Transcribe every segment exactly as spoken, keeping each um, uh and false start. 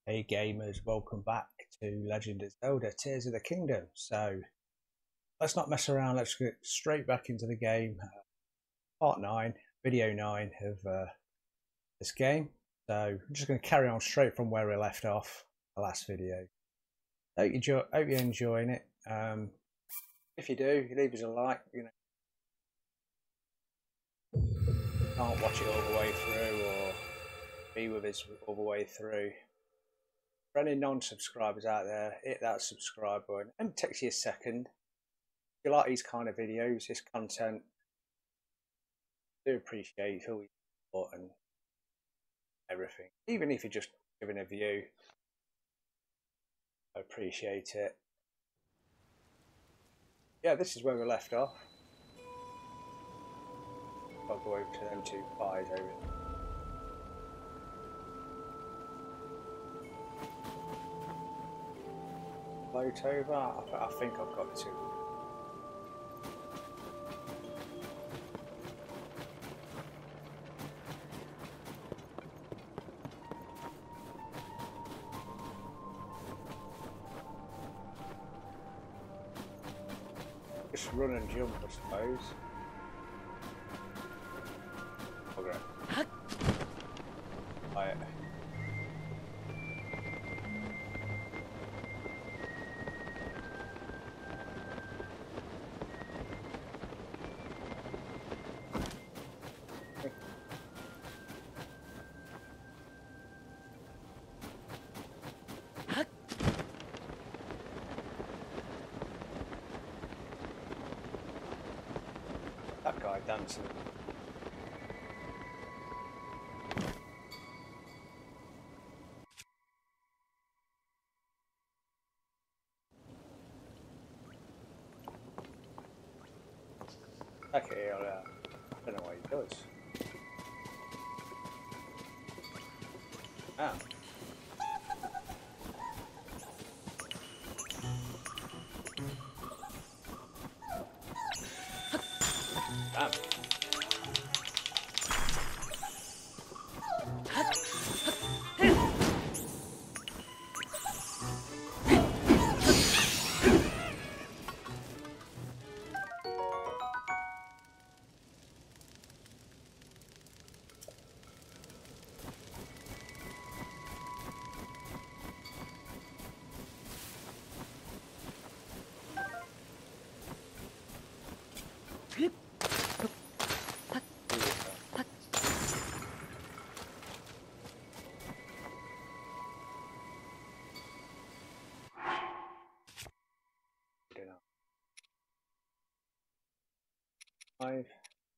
Hey gamers, welcome back to Legend of Zelda Tears of the Kingdom. So let's not mess around, let's get straight back into the game. Uh, part nine, video nine of uh, this game. So I'm just going to carry on straight from where we left off the last video. Hope, you hope you're enjoying it. Um, if you do, leave us a like. You know, can't watch it all the way through or be with us all the way through. For any non-subscribers out there, hit that subscribe button. It takes you a second. If you like these kind of videos, this content, I do appreciate all your support and everything. Even if you're just giving a view, I appreciate it. Yeah, this is where we left off. I'll go over to them two pies over there. Float over? I, I think I've got to. Just run and jump, I suppose. Okay. Right. That guy dancing. Okay, I'll, uh, I don't know what he does. Ah. Damn. Five.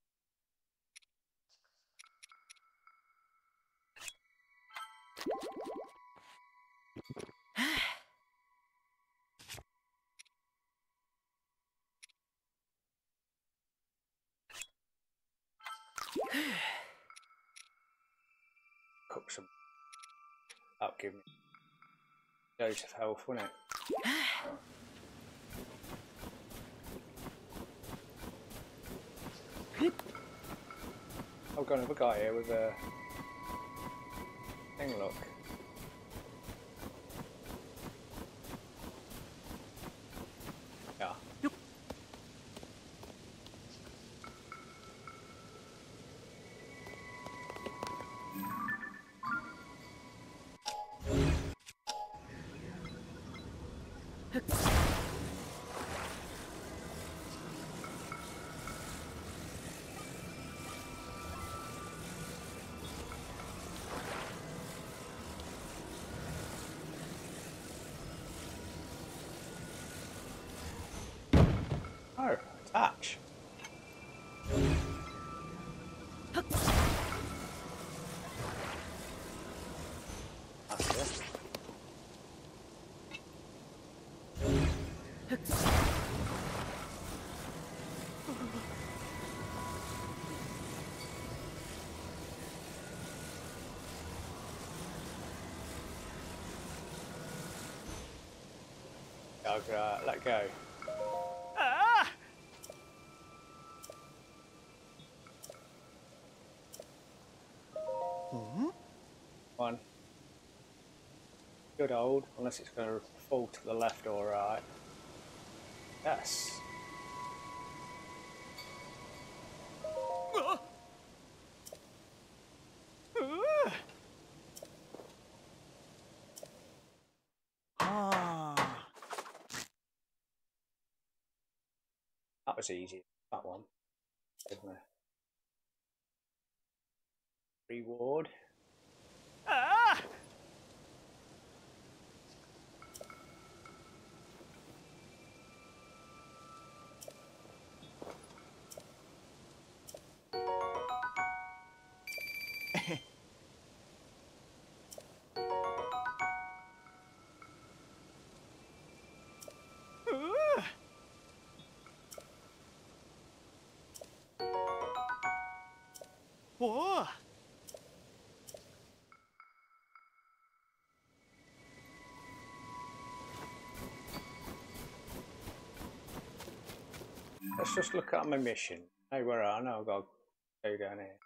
Cook some. That'll give me dose of health, won't it? I've got another guy here with a thing, look. Yeah. Oh, attach. That's it. I'll uh, let go. Ah! Mm-hmm. One. Good old, unless it's going to fall to the left or right. Yes. That was easy, that one. Reward. Ah! Whoa! Let's just look at my mission. Hey, where are I? Now I've got to go down here.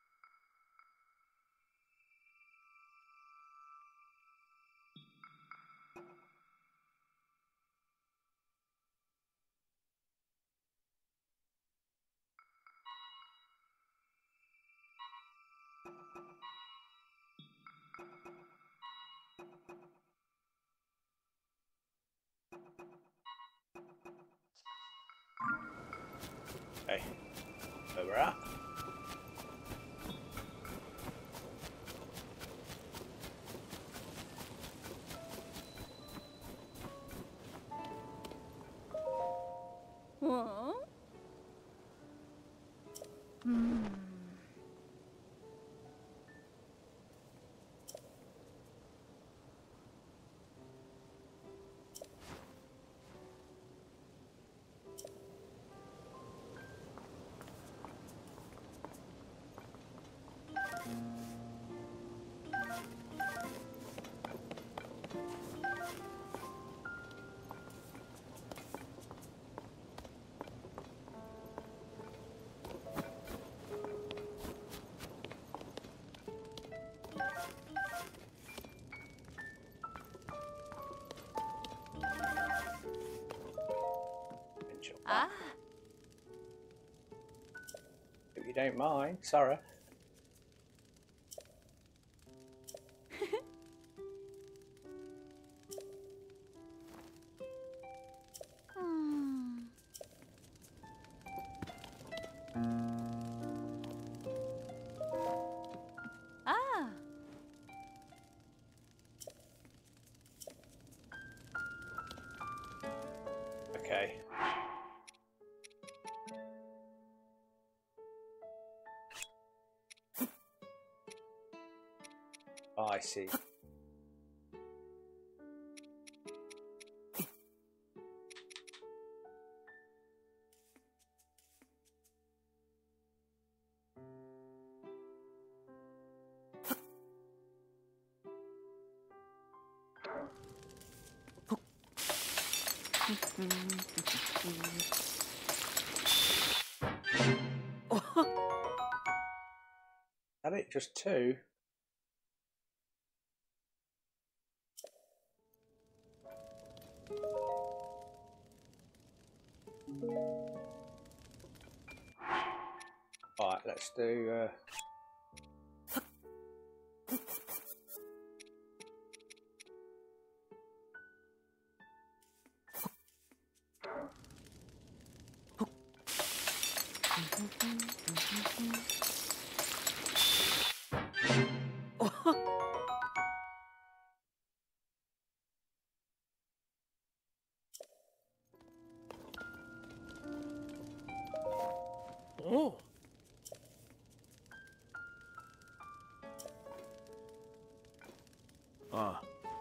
Okay, where we're at. What? Hmm. Ah. If you don't mind, sorry. Hmm. Ah. Okay. Oh, I see. Had it just two? Alright, let's do uh Oh. Ah.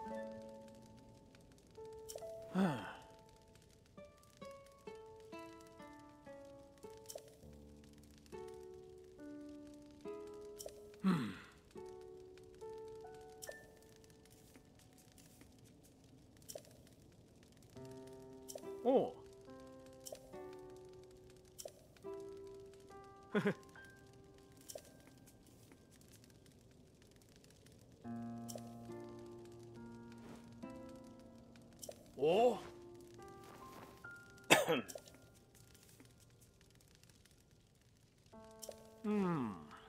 Hmm. Oh. Oh. Hmm.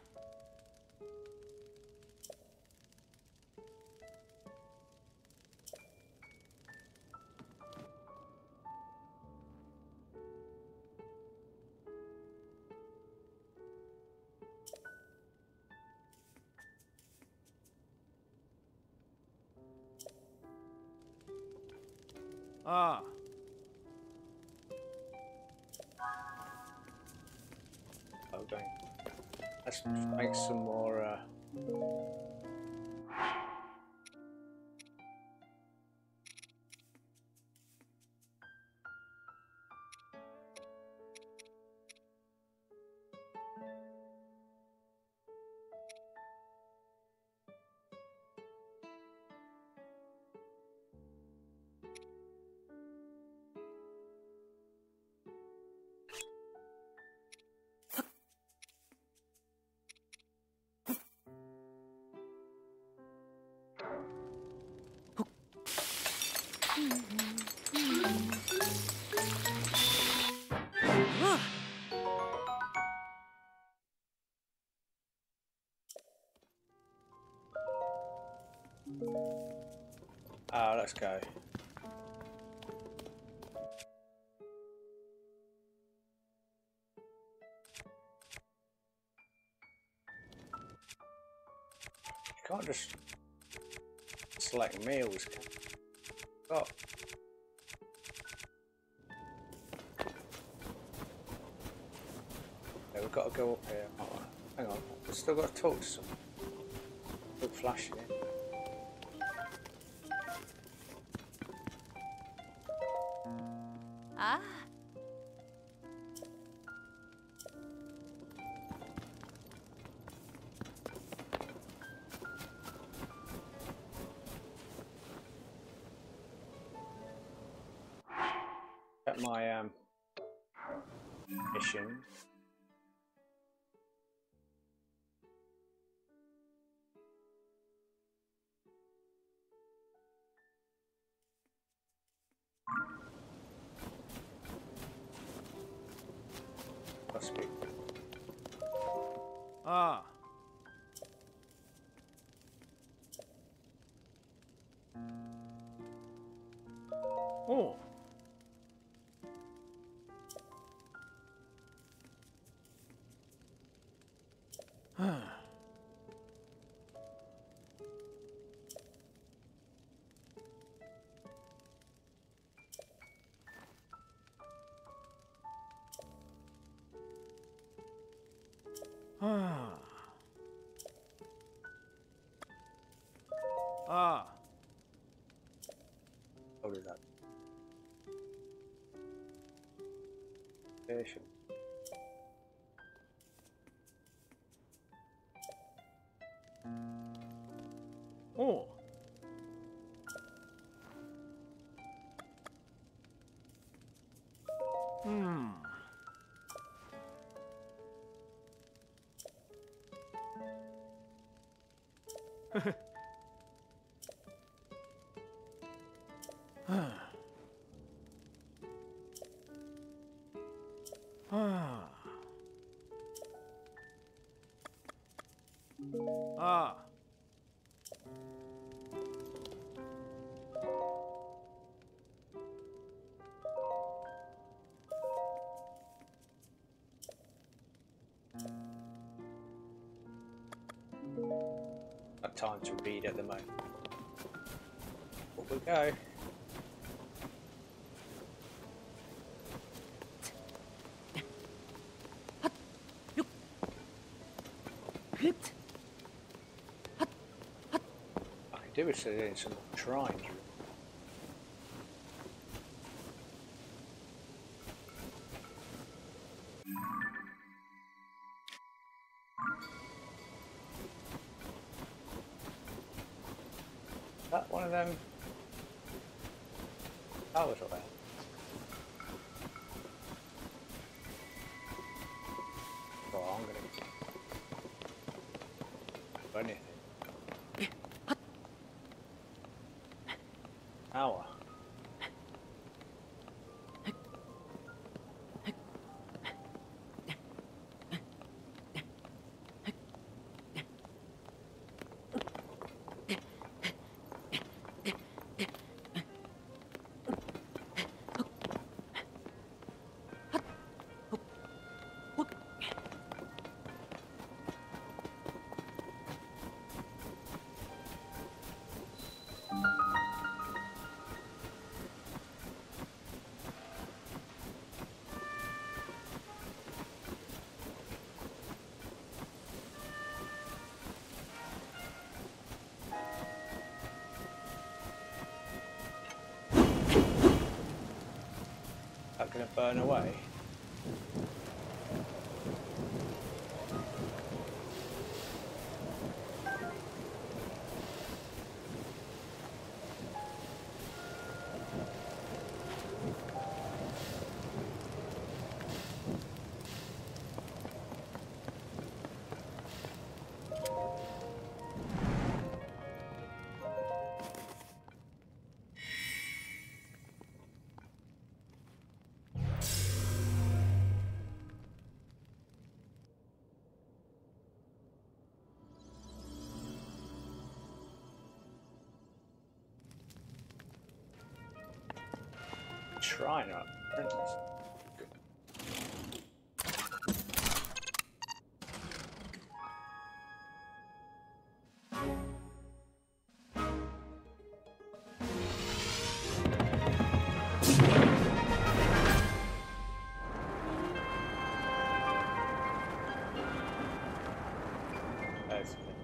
Ah. Oh, dang. Let's make some more. Uh... Ah, let's go. You can't just select meals. Can you? Oh. Yeah, we've got to go up here. Oh, hang on, we've still got to talk to someone. Still flashing in. Ah. At my um mission. Must be. Ah. Oh. Ah. Ah. What is that? Station. Oh. Hmm. Ah. Ah. Got time to read at the moment. Up we go. I could do with doing some shrines. That one of them towers up there. Oh, I'm gonna do anything. Tower. That gonna burn away? Shrine up. Good. Excellent.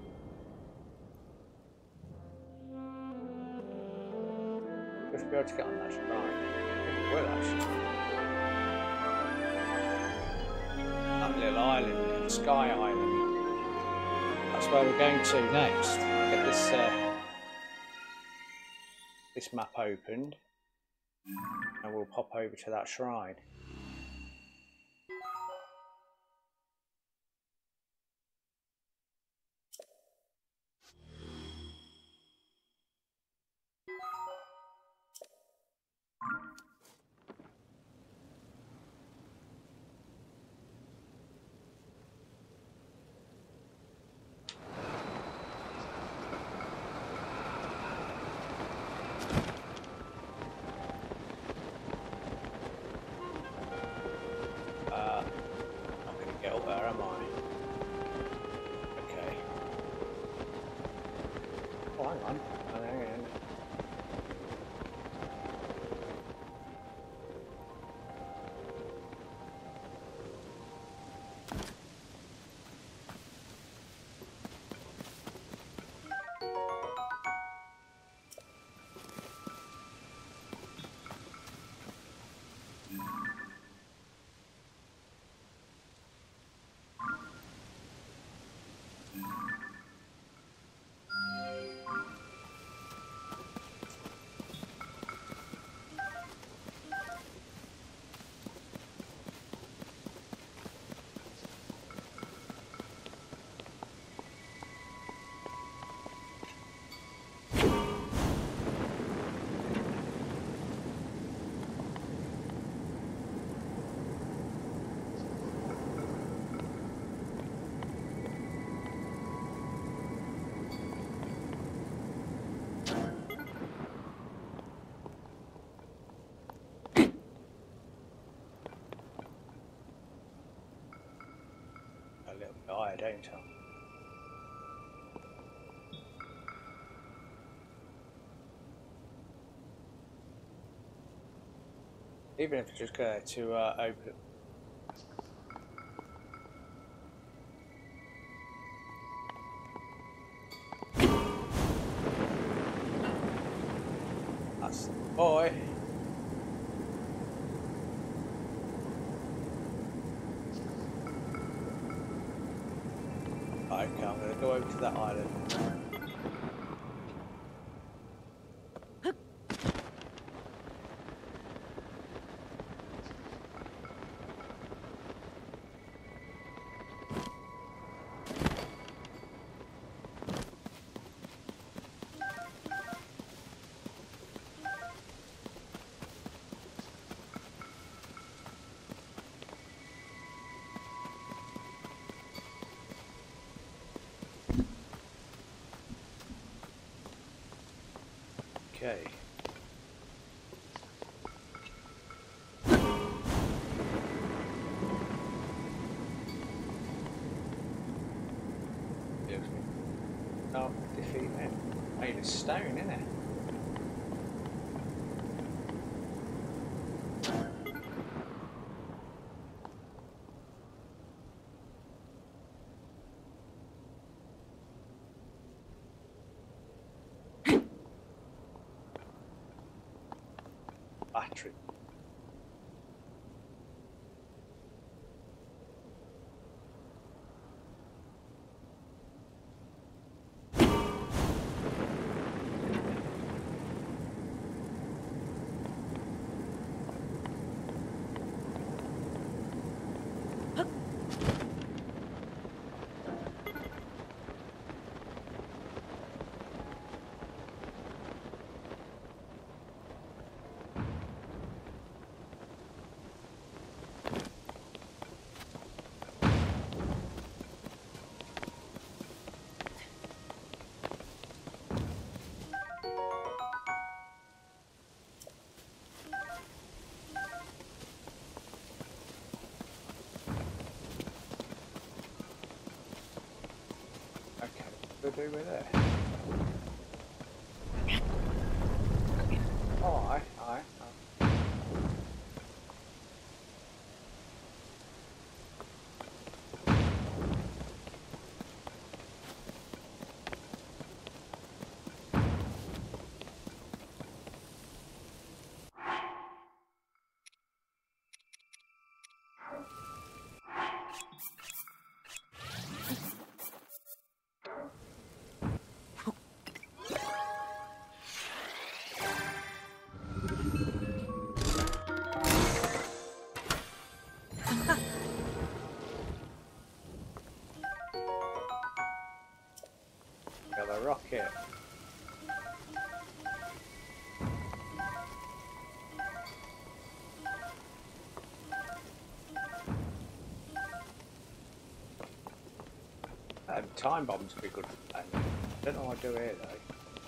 We'll be able to get on that shrine. Well, actually, that little island, Sky Island, that's where we're going to next. Get this uh, this map opened, and we'll pop over to that shrine. I don't I? Even if you just go to uh, open. That's the boy. Okay, I'm going to go over to that island. Okay. No, defeat him. Made It's stone, isn't it? Battery. To do with it? Oh, aye, aye, aye. Got a rocket. Um, time bombs would be good for that. I don't know what I do here though.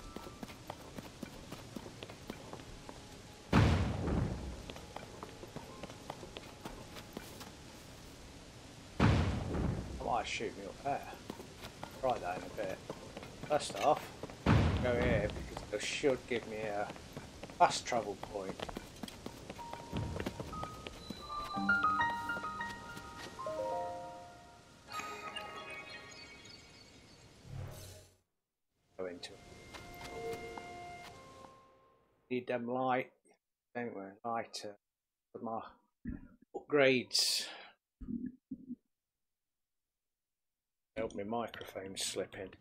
I might shoot me up there. Try that in a bit. First off, go here because it should give me a fast travel point. Go into it. Need them light. Anyway, lighter for my upgrades. Help my microphone slip in.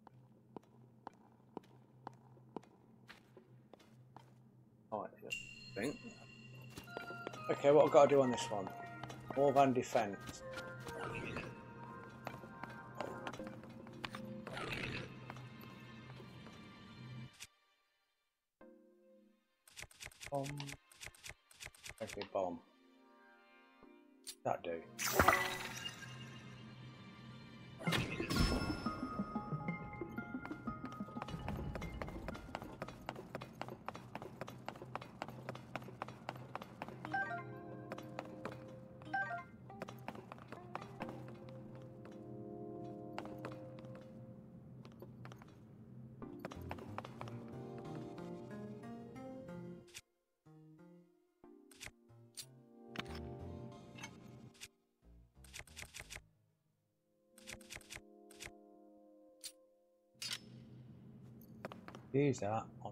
Right, I think. Okay, what I've got to do on this one? More than defense. Bomb. Okay, bomb. That do. Use that on.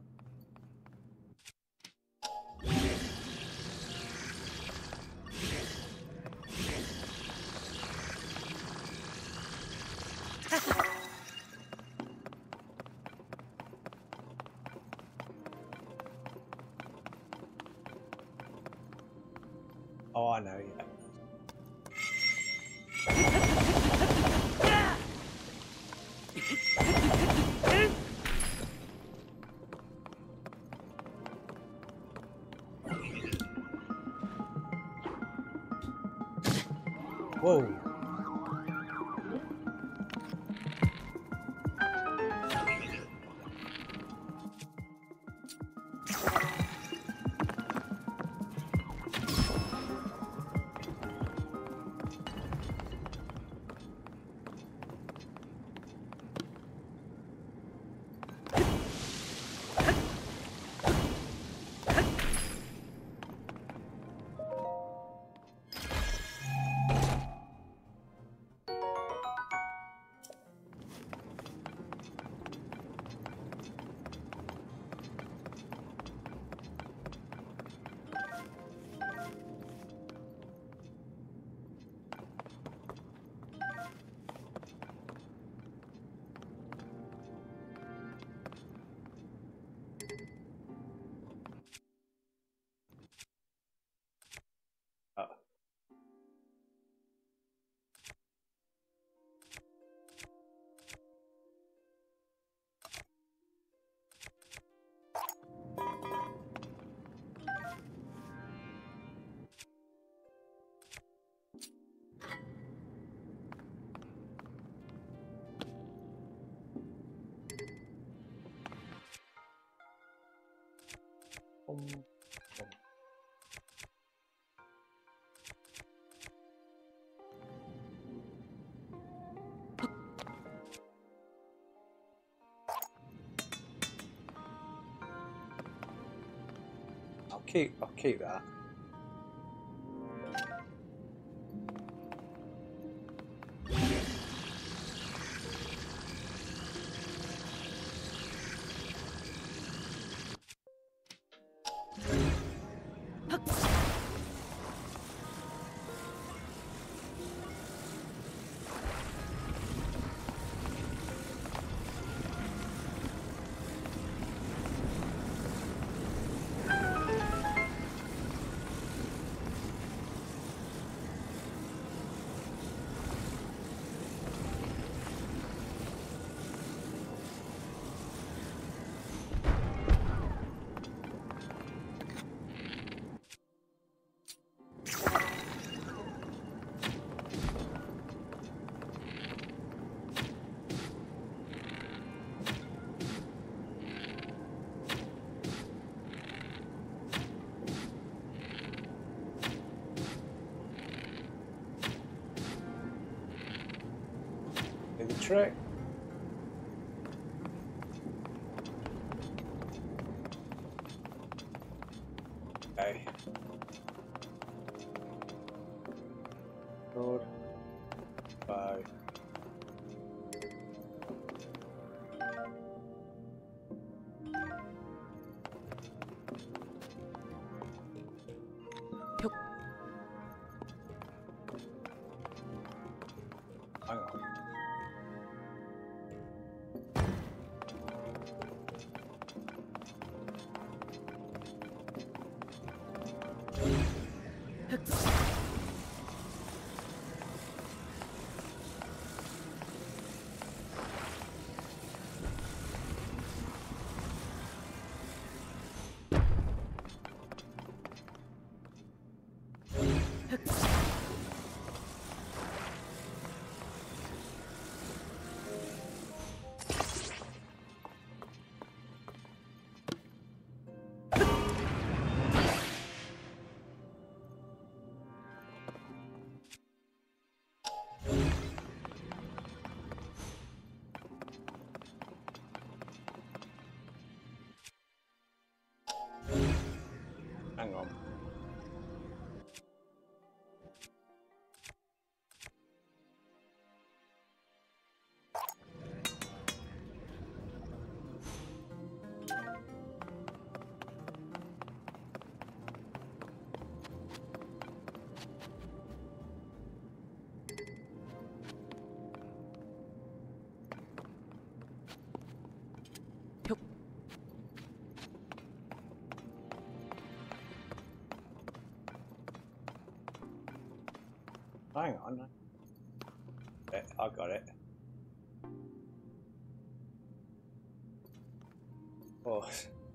Oh, I know, yeah. Whoa. Um, um. I'll keep. I'll keep that. Do the trick. Okay. Good. Bye. Hang on. Hang on. Hang on. I got it. Oh.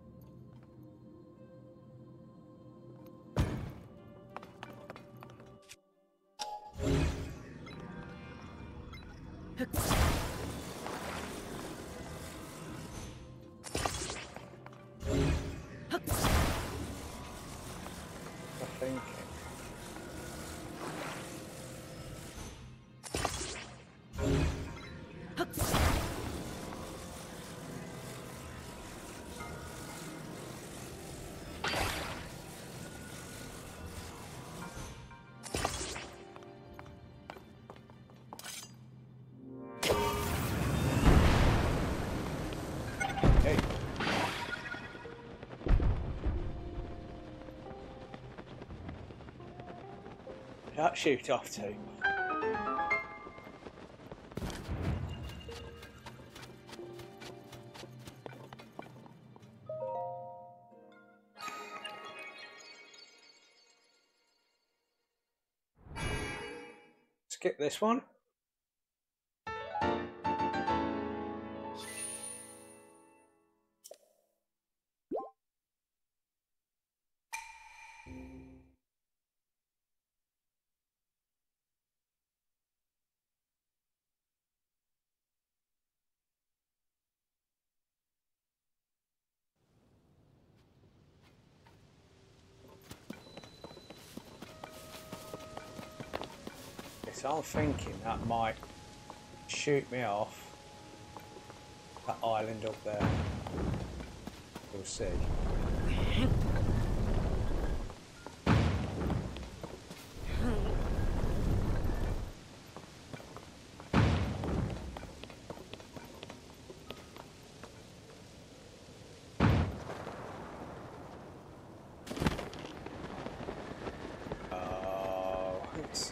I think. Hey. That shoot off to. Skip this one. So I'm thinking that might shoot me off that island up there. We'll see. Oh, I think so.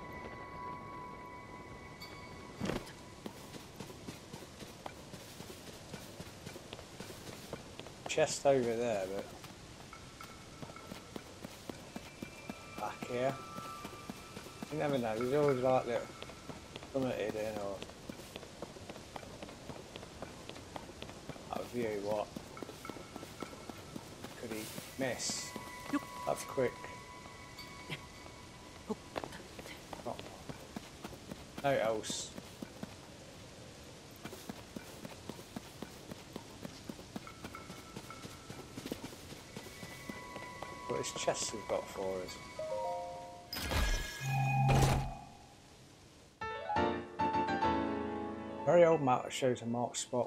Chest over there, but back here. You never know, there's always like little something hidden or out of view. What could he miss? That's quick. Not, no else. What his chests have got for us. Very old map that shows a marked spot.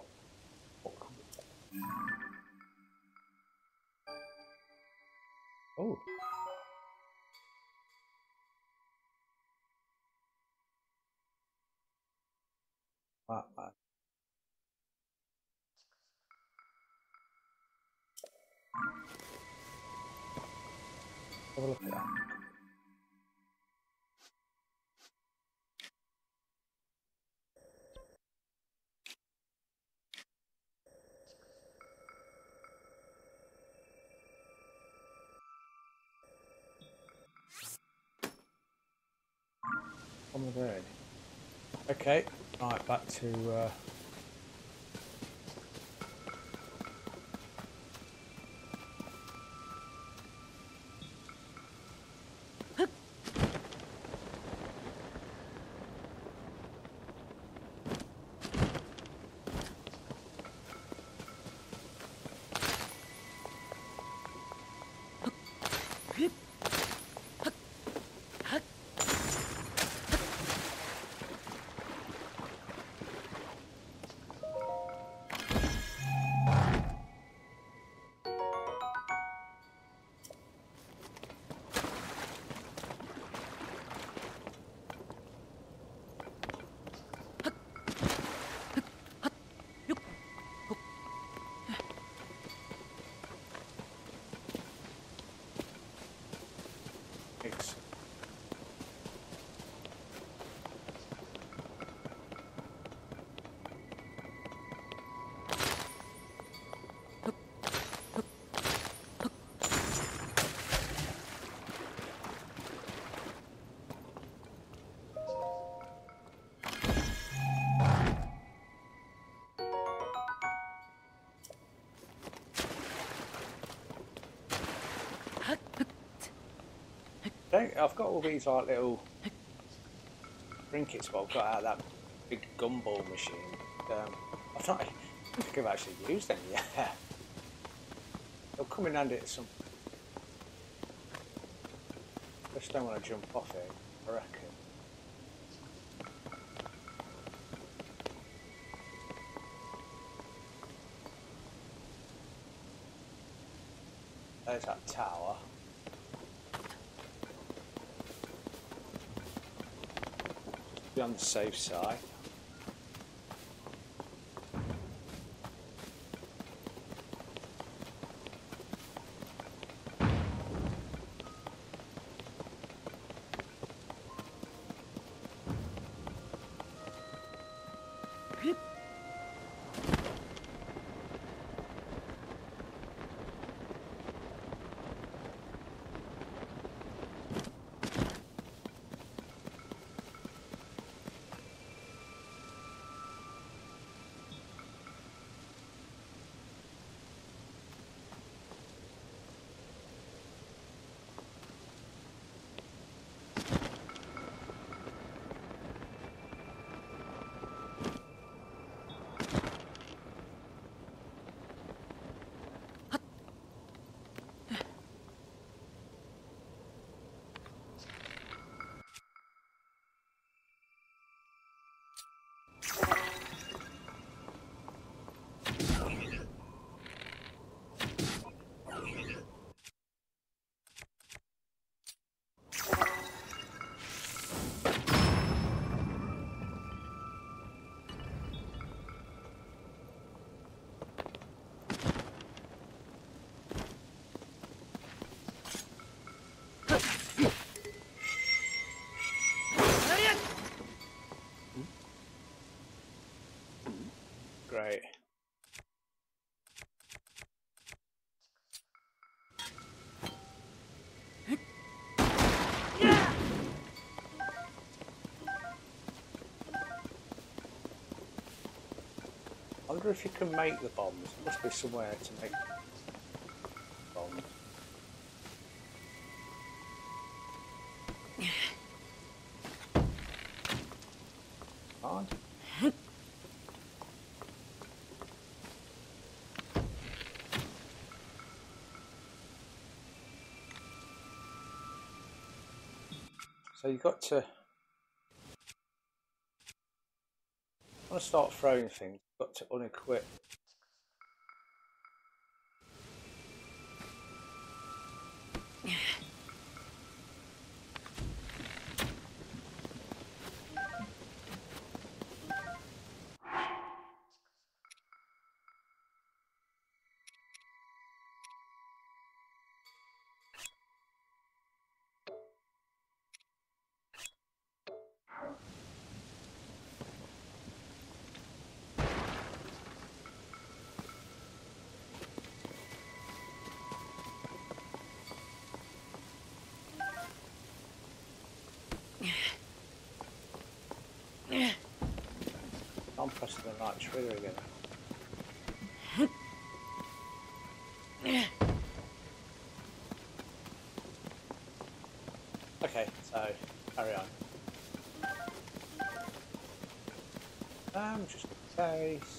Oh. That man. Have a look at that. On the bird. Okay, right, back to uh, Thanks. I've got all these like little trinkets, but I've got out of that big gumball machine. Um, I've not, I don't think I've actually used any yet. They'll come in handy at some. I just don't want to jump off it, I reckon. There's that tower. Be on the safe side. wonder if you can make the bombs. There must be somewhere to make bombs. On. So you've got to, want to start throwing things, you've got to unequip. I'm pressing the right trigger again. Okay, so carry on. Um, just in case.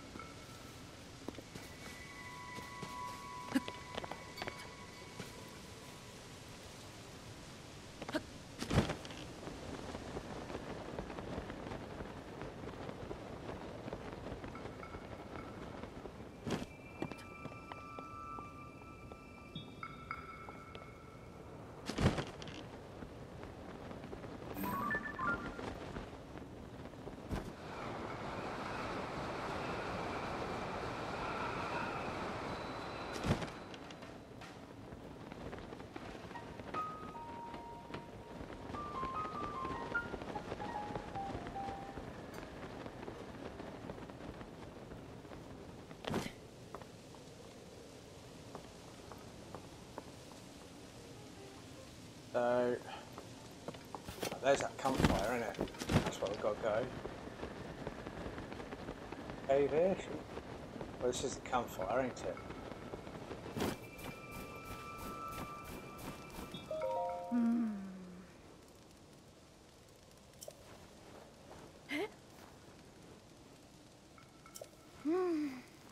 So, there's that campfire, isn't it? That's where we've got to go. Cave here? Well, this is the campfire, ain't it? Hmm. Hmm.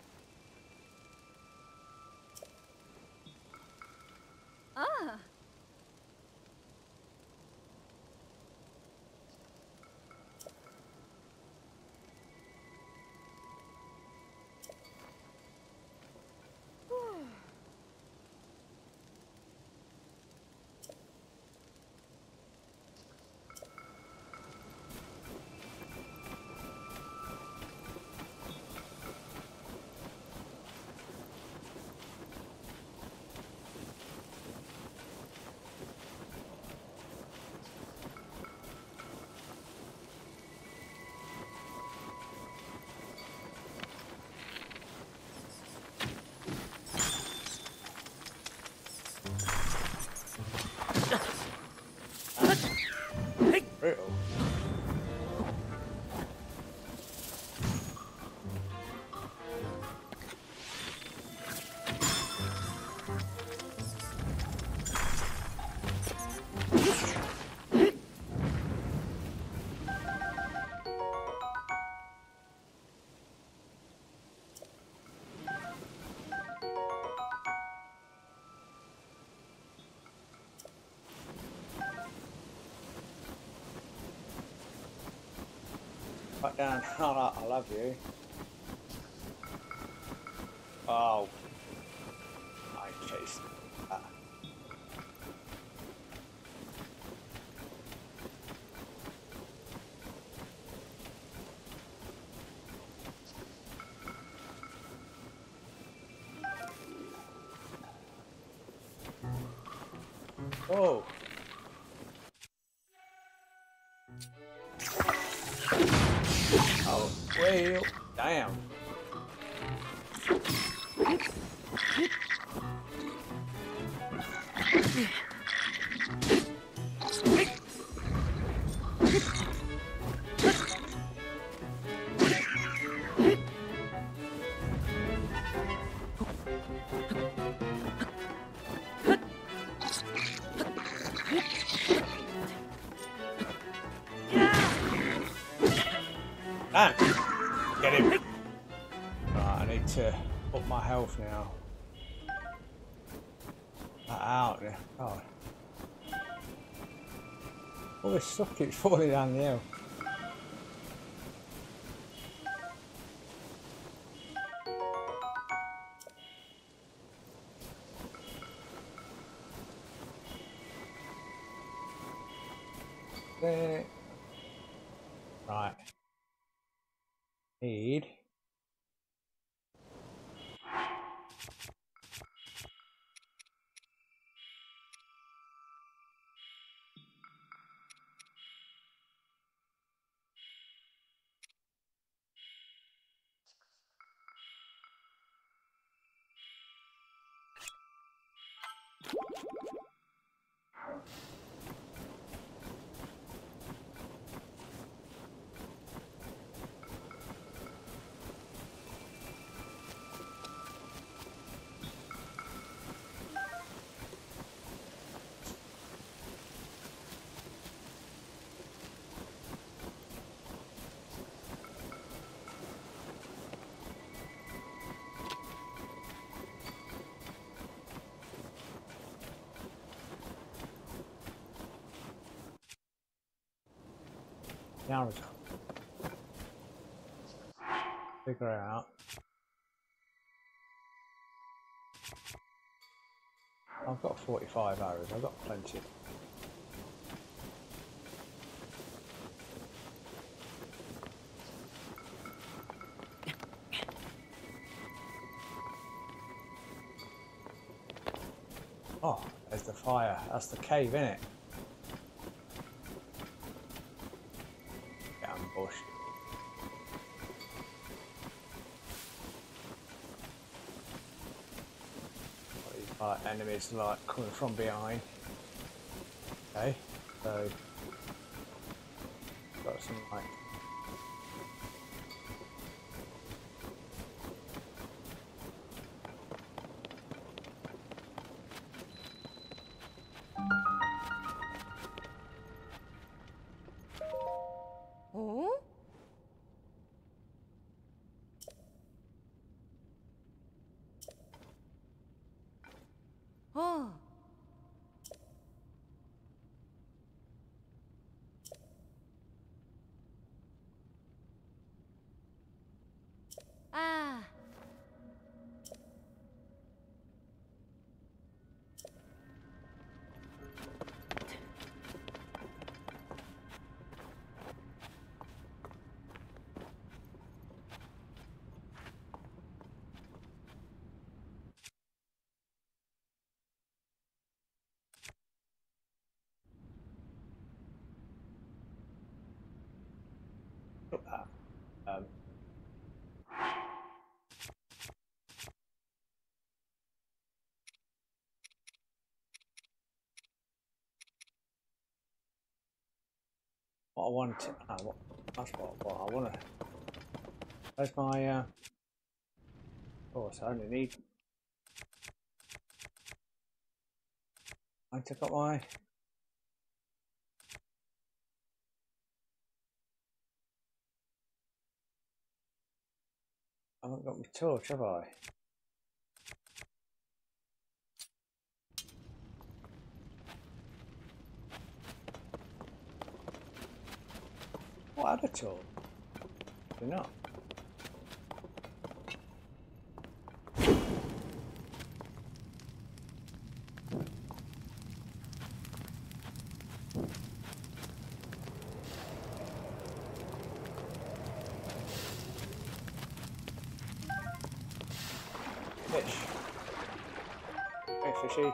Ah. Brutal. Back down. Oh, I love you. Oh. I chased that. Oh. Oh, well, damn. Ah! Get him! Right, I need to up my health now. That out there. God. All this stuff keeps falling down the hill. There. Right. Need. Now figure it out. I've got forty-five arrows, I've got plenty. Oh, there's the fire. That's the cave, isn't it? Get ambushed. These like enemies like coming from behind. Okay, so got some like. Oh? Oh. Ah. Um, what I want, ah, what, that's what, what I want to. Where's my? Uh, oh, so I only need. I took up my. I haven't got my torch, have I? What other torch? You're not. Fish. Hey, fishy.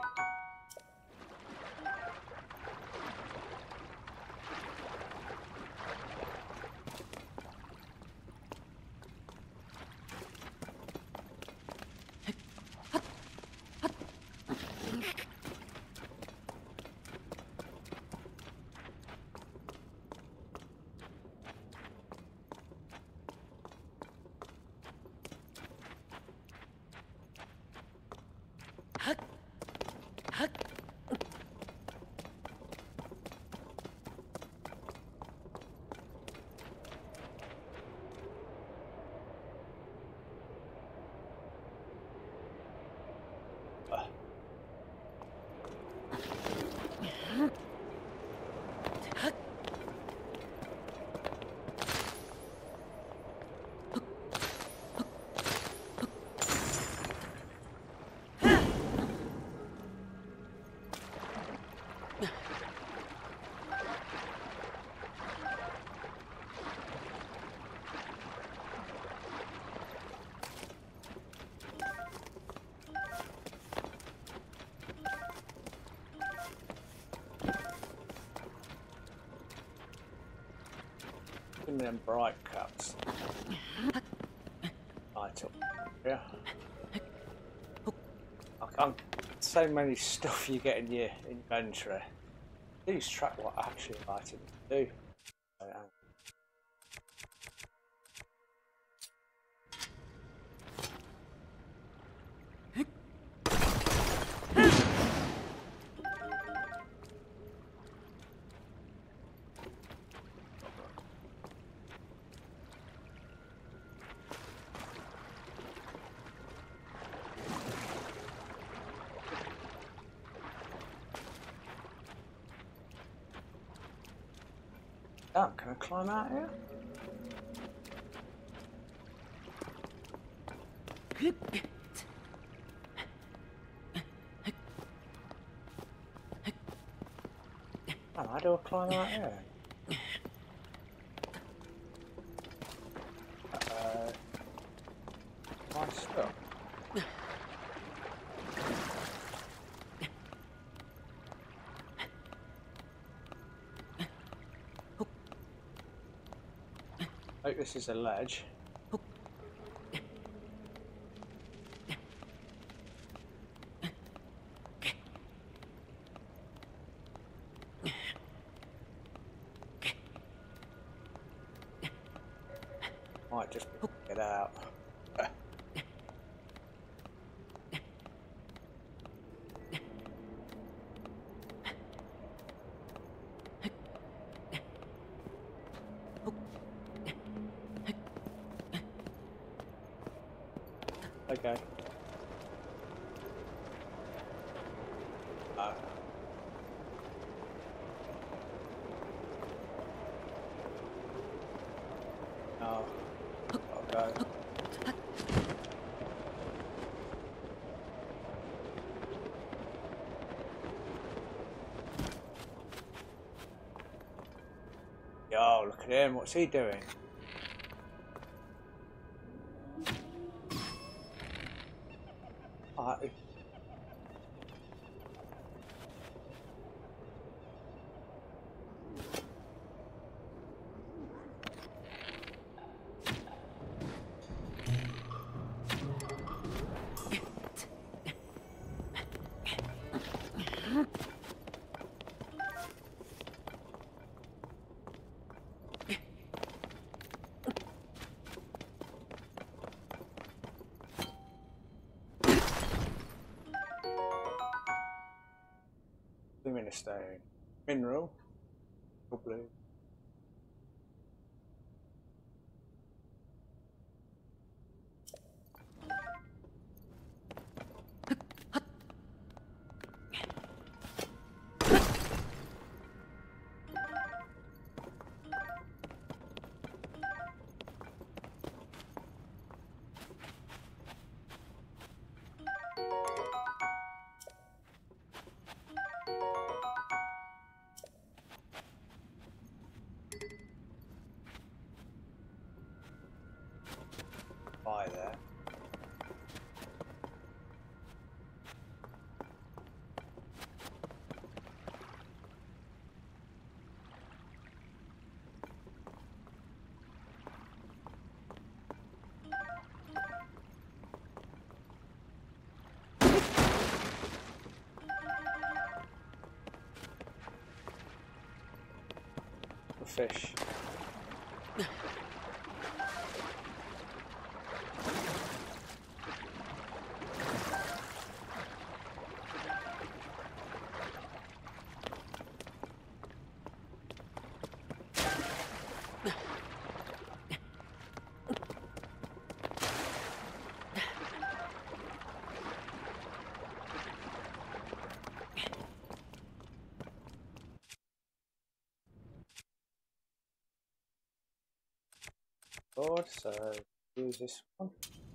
of them bright cuts. Right up here. I can't. So many stuff you get in your inventory. Lose track what actually items do. So, um, Damn, can I climb out here? Oh, how do I climb out here? Uh, am I stuck? I hope this is a ledge. Might just get out. Okay. Oh. Oh. Okay. Yo, look at him. What's he doing? Uh, Stone. Mineral. Or blue. By there. A fish. Board, so use this one.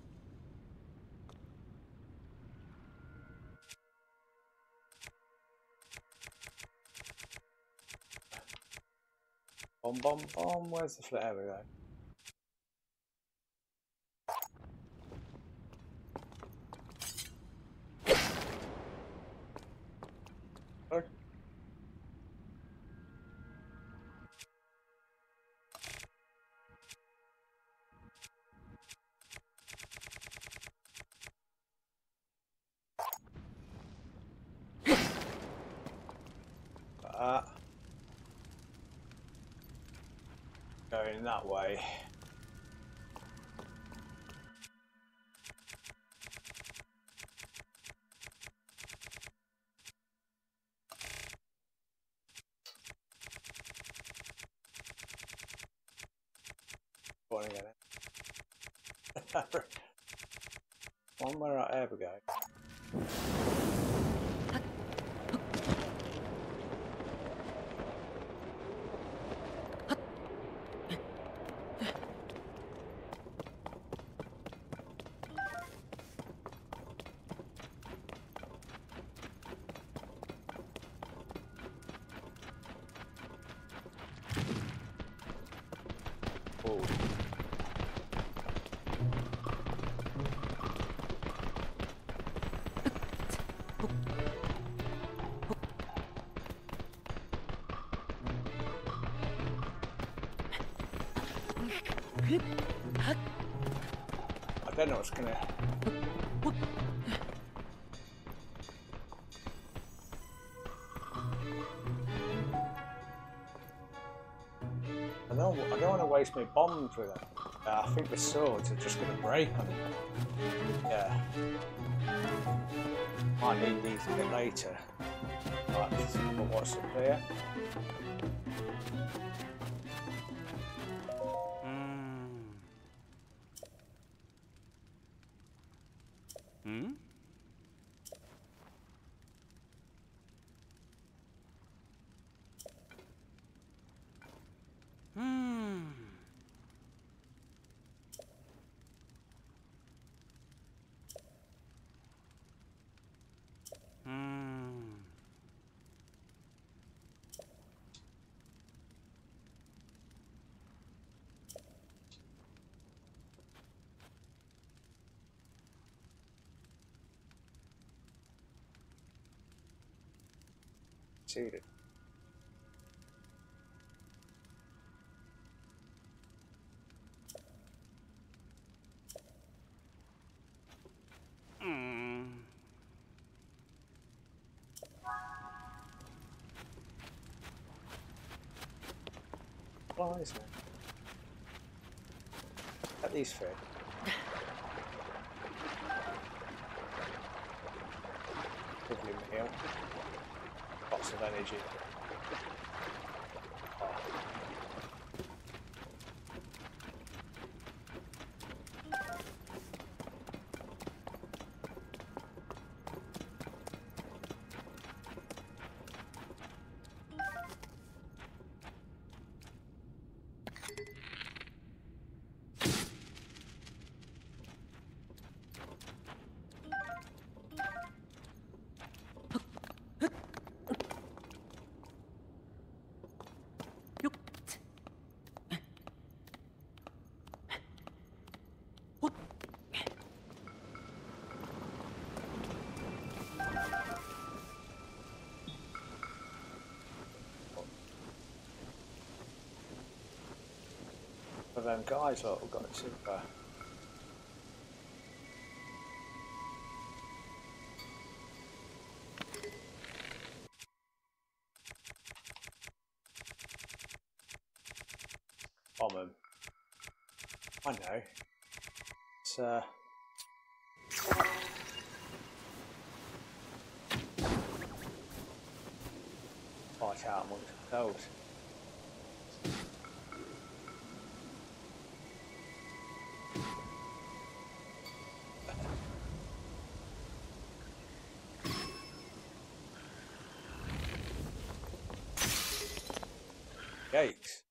Bomb, bomb, bomb. Where's the flare? There we go. Oh. that. Going that way. Go on again. One where I ever go. Oh. I don't know what's gonna. I don't. I don't want to waste my bombs with them. Uh, I think the swords are just gonna break on them. Yeah. Might need these a bit later. Right, but what's up here? Hmm? Hmm. Hmm. Seated. Hmm. Flies, man. At these fit. Lovely meal. Lots of energy. For them guys, look, we've got a super. Bomb 'em. I know. It's uh. Fight out amongst themselves. Yikes.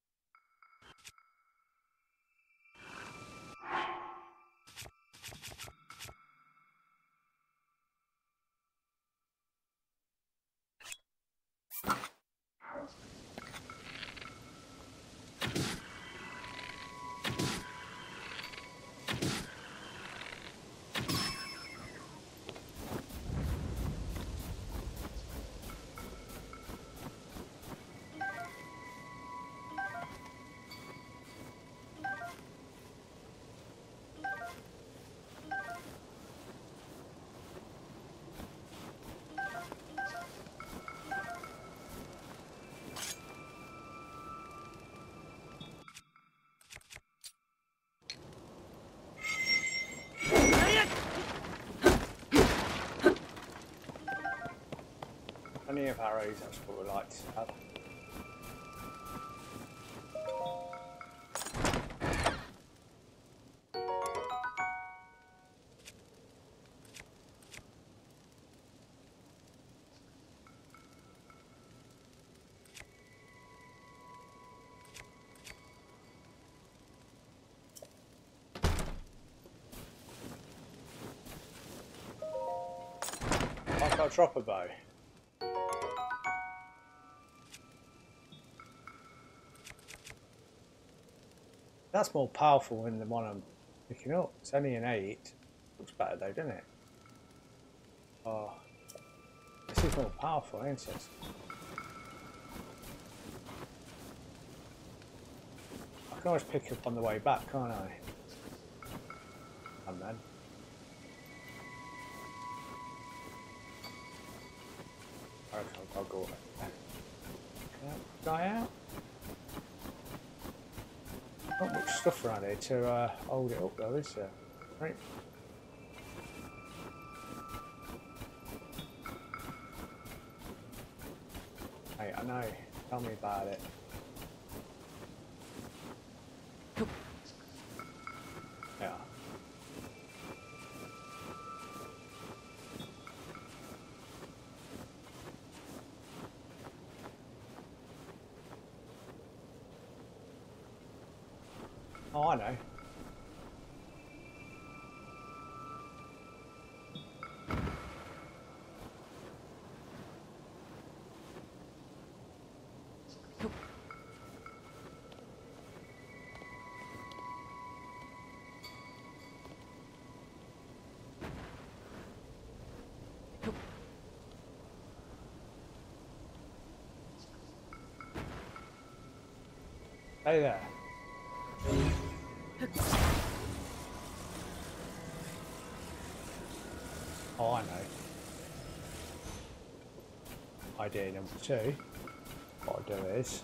Plenty of arrows, that's what we like to have. I've got a dropper bow. That's more powerful than the one I'm picking up. It's only an eight. Looks better though, doesn't it? Oh, this is more powerful, ain't it? I can always pick up on the way back, can't I? And then. Okay, I'll go over there. Guy out. Not much stuff around here to uh, hold it up though, is there? Right. Hey, I know. Tell me about it. Yeah. Oh, I know. Hey there. Oh, I know. Idea number two. What I'll do is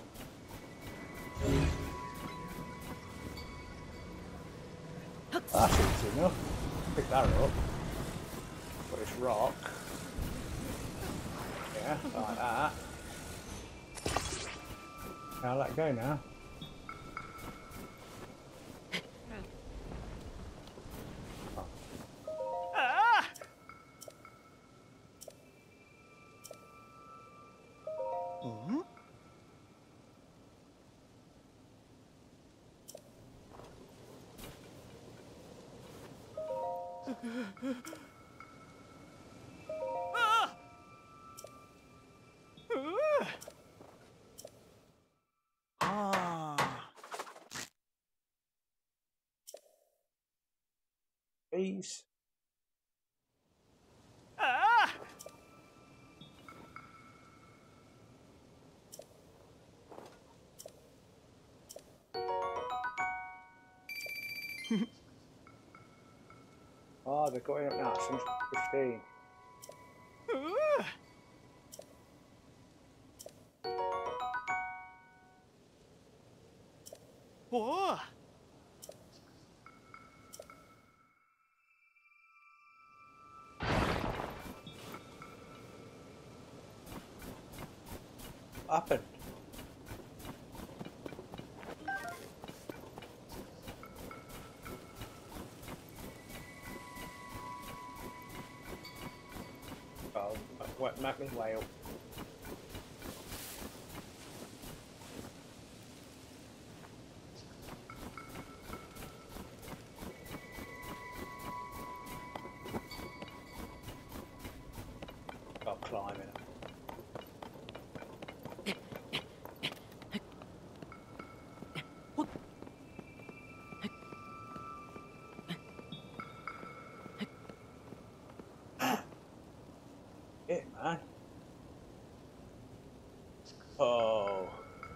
that's easy enough. Pick that up. Put this rock. Yeah, like that. Now let go now. Please. Ah! Oh, they're going up now. It's one fifteen. Whoa! What happened? Oh, what make me way up. Got climbing up. It, man. Oh.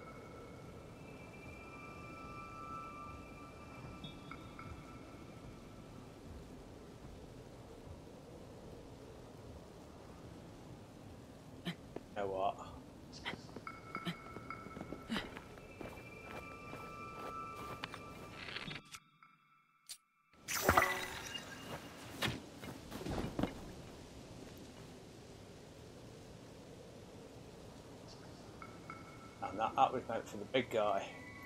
You know what? And that, that was meant for the big guy.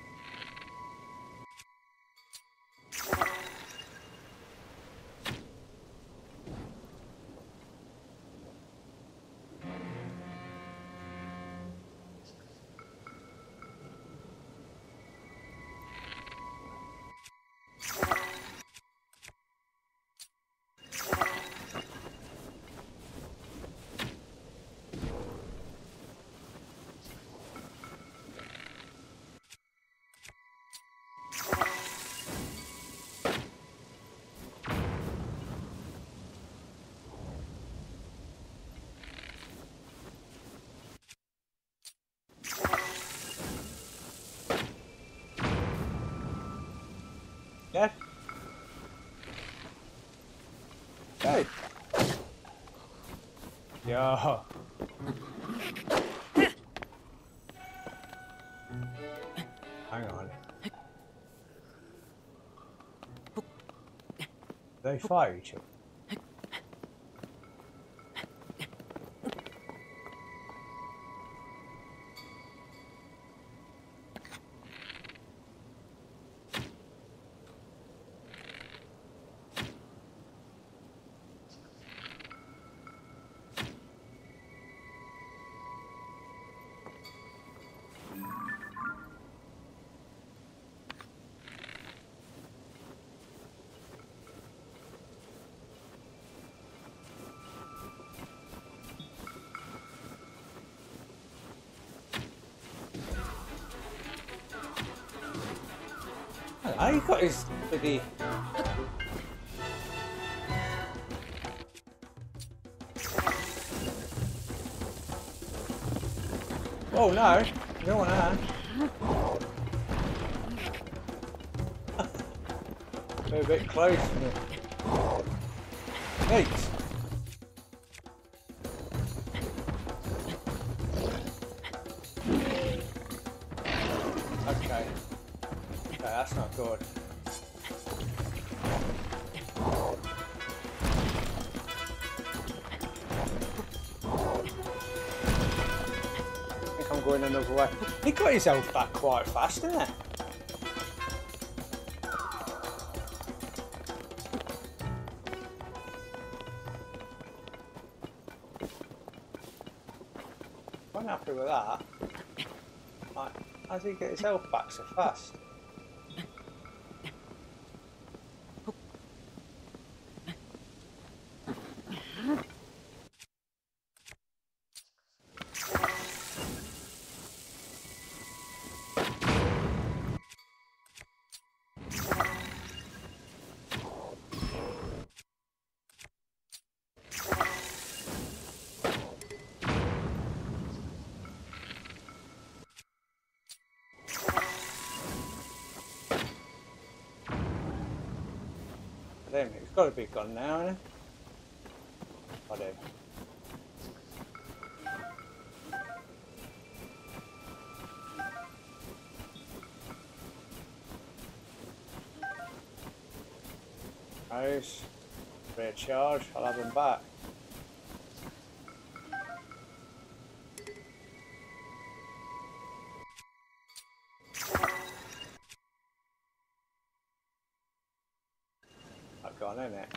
Yeah. Hey. Yo. Hang on. They fight each other. I got his bloody. Oh no, no one had. They're a bit close. Hey. Okay. Okay, that's not good. I think I'm going another way. He got his health back quite fast, didn't he? I'm happy with that. Like, how does he get his health back so fast? Damn, it's got to be gone now, isn't it? Whatever. Nice. Red charge, I'll have them back. I've gone in it.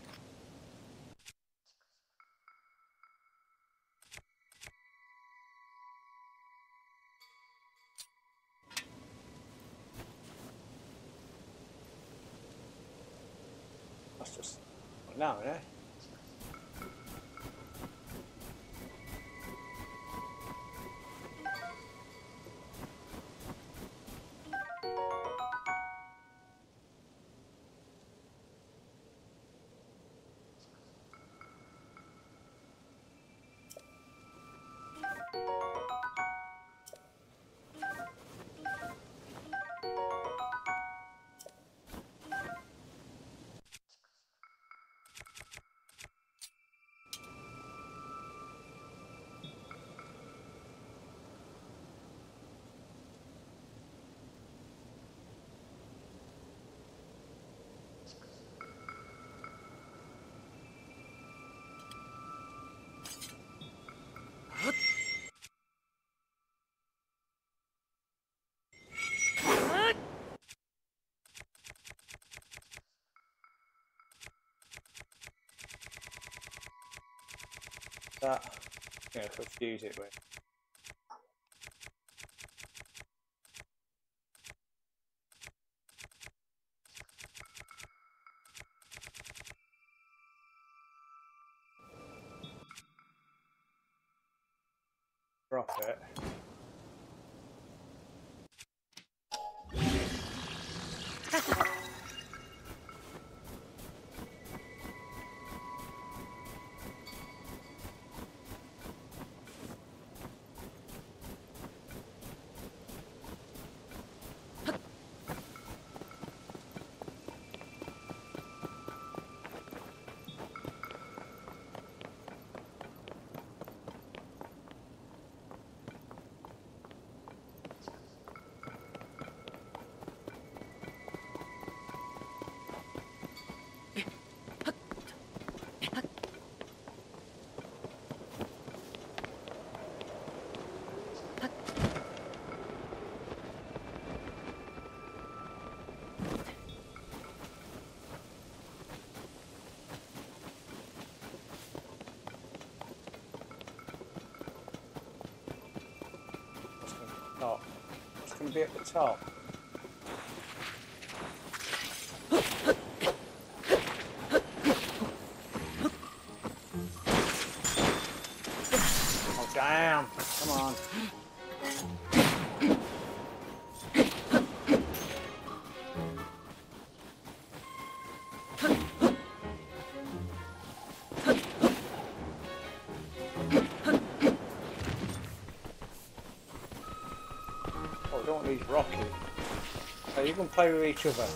That's just now, isn't it? that? I'm going to confuse it with. Drop it. Top. It's going to be at the top. Oh damn! Come on. He's rocky. So you can play with each other.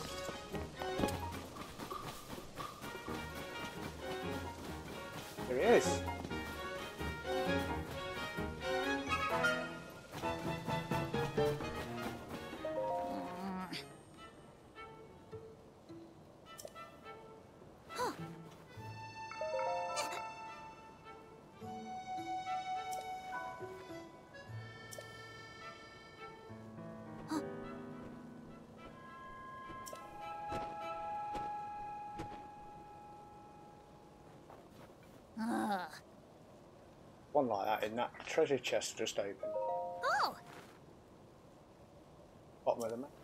There he is. One like that in that treasure chest just opened. Oh. Bottom of the map.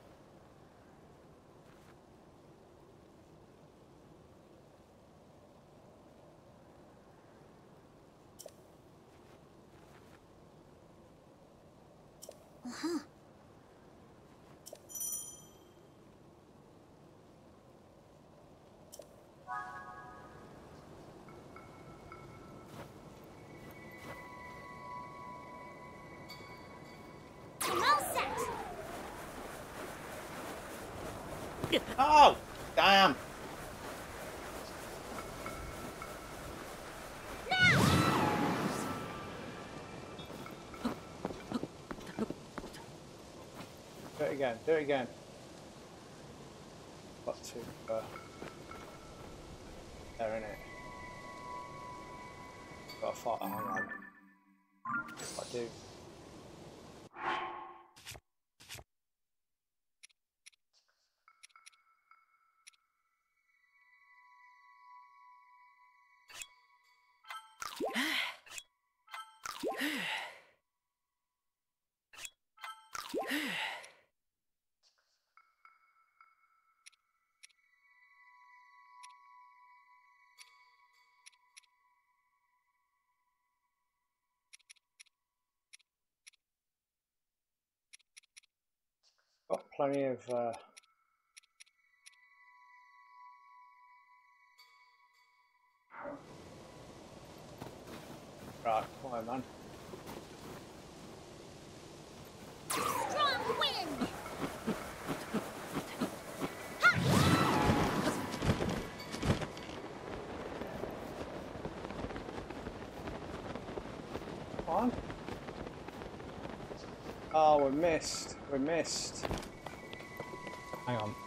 Uh-huh. Oh, damn! Do it again, do it again. Got to, uh, there, innit? Got a fight, oh, hang on. I do. Got plenty of uh, right, come on, man. Strong wind. Come on. Oh, we missed. We missed. Hang on.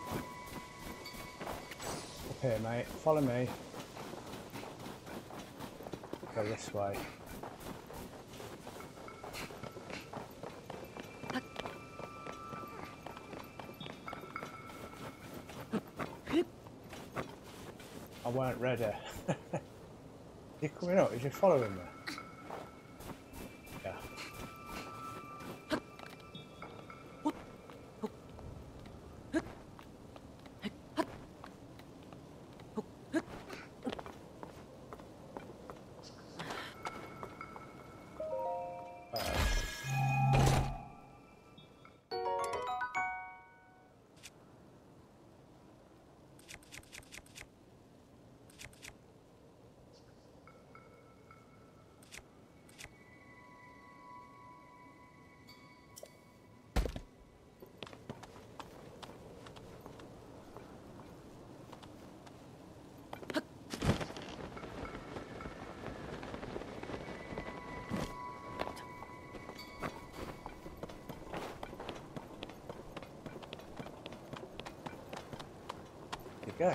Up here, mate. Follow me. Go this way. I weren't ready. You coming up? Is you following me? Go.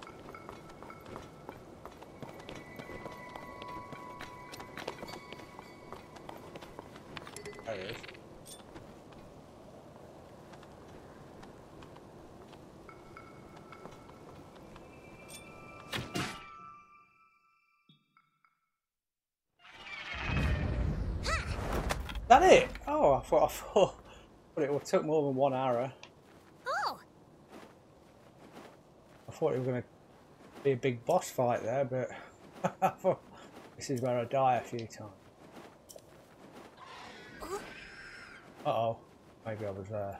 There it is. Is that it? Oh, I thought I thought, but it took more than one arrow. Oh, I thought it was going to be a big boss fight there, but I thought this is where I die a few times. Uh oh, maybe I was there.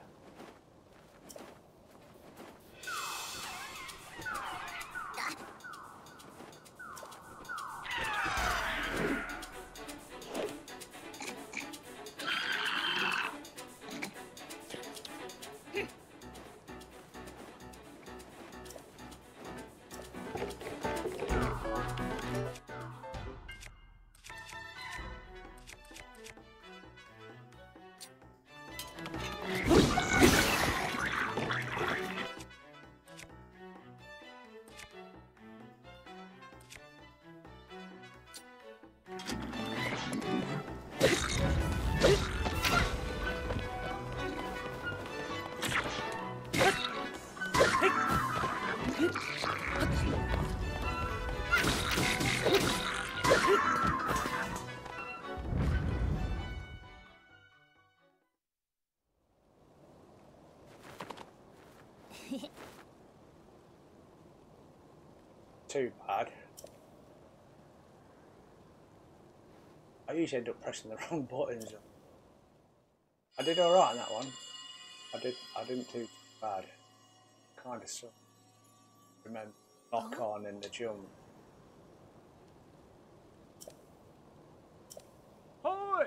Too bad. I usually end up pressing the wrong buttons. I did alright on that one. I did I didn't do too bad. Kinda so remember lock on in the jump. Hoy!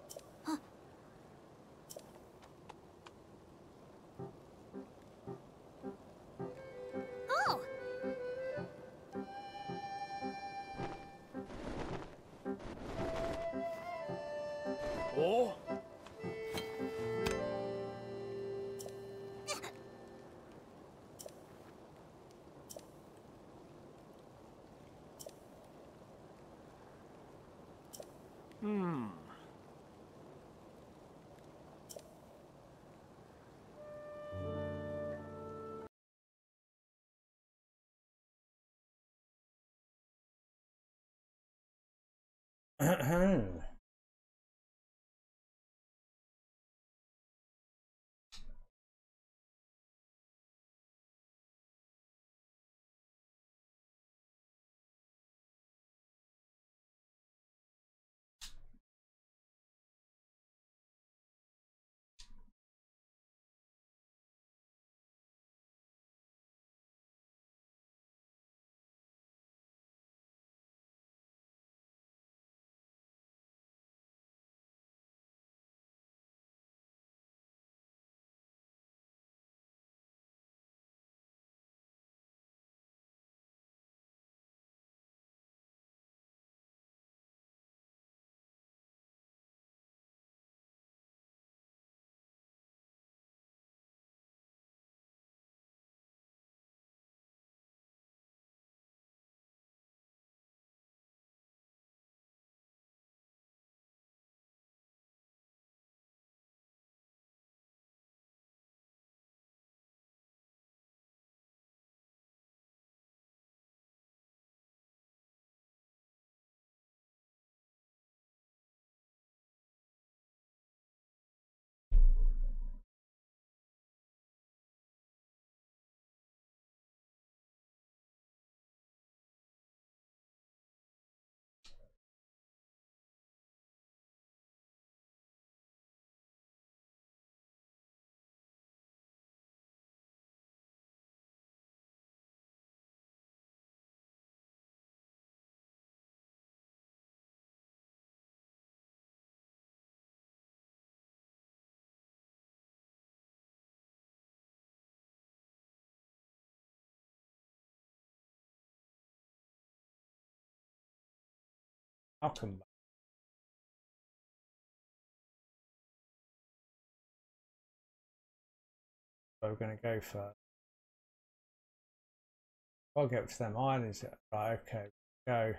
oh, Oh! Hmm. I'll come back. So we're going to go for I'll get to them islands. Right, okay, go.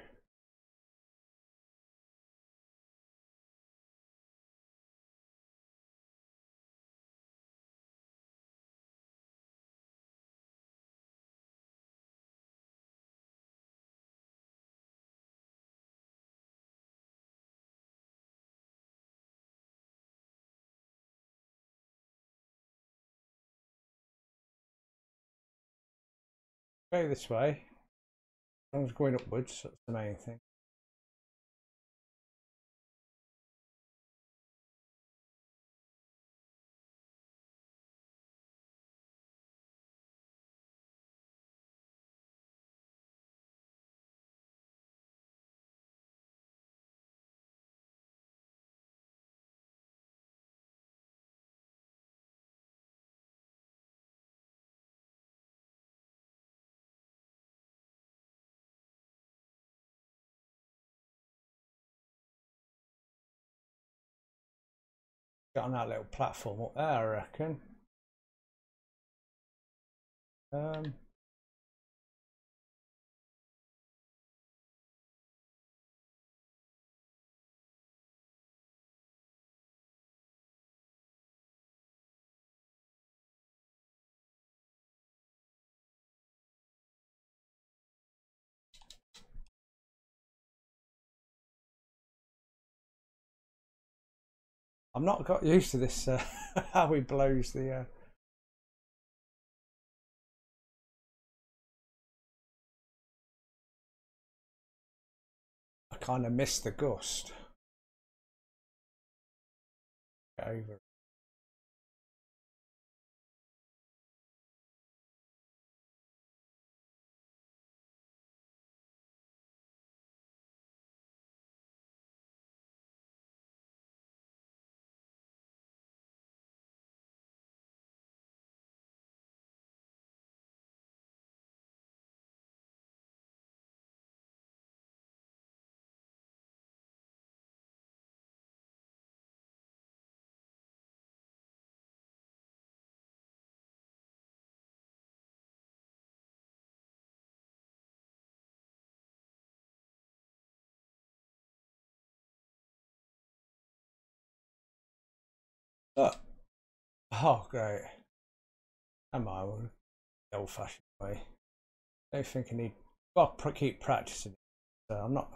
Go this way. As long as going upwards, that's the main thing. Got on that little platform up there, I reckon. Um, I'm not got used to this, uh, how he blows the... Uh... I kind of missed the gust. Get over it. Uh, oh, great. Am I? The old fashioned way. I don't think I need... Well, I'll keep practicing. So I'm not...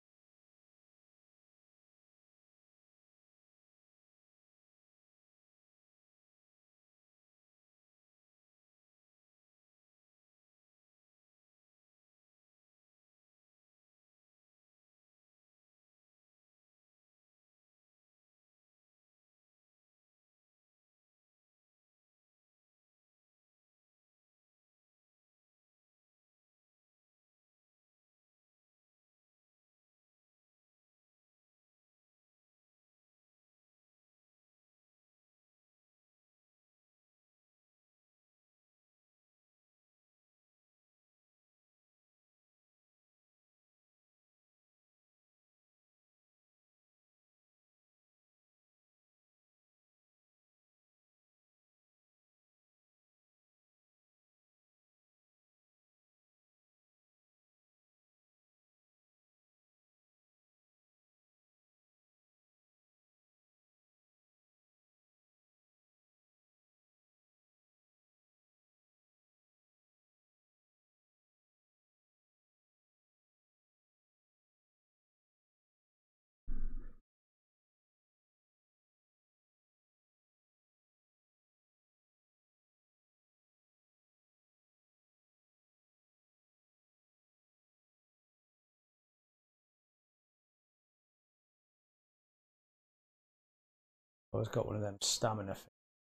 I've got one of them stamina things.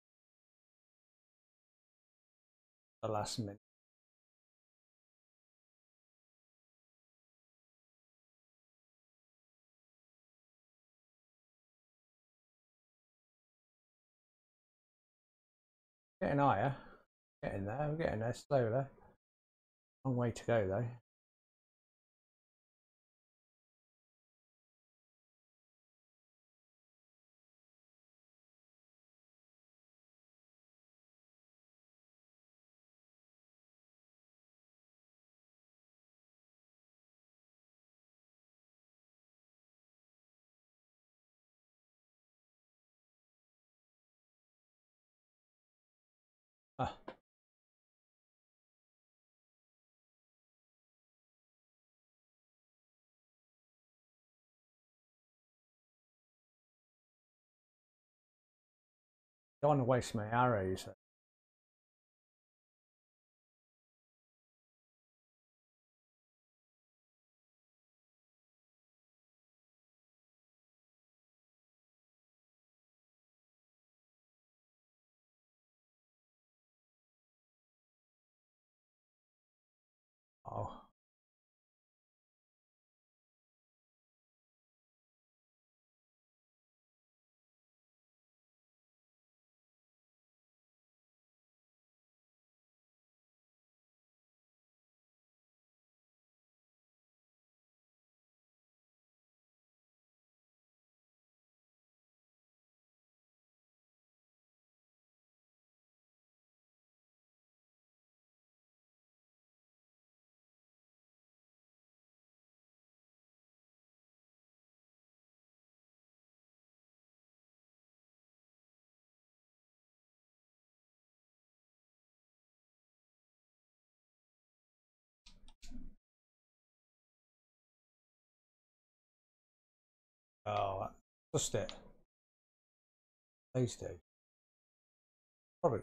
The last minute. Getting higher. Getting there. We're getting there slowly. Long way to go though. Ah. Don't want to waste my arrows. Oh. Oh, just it. Please do. Probably.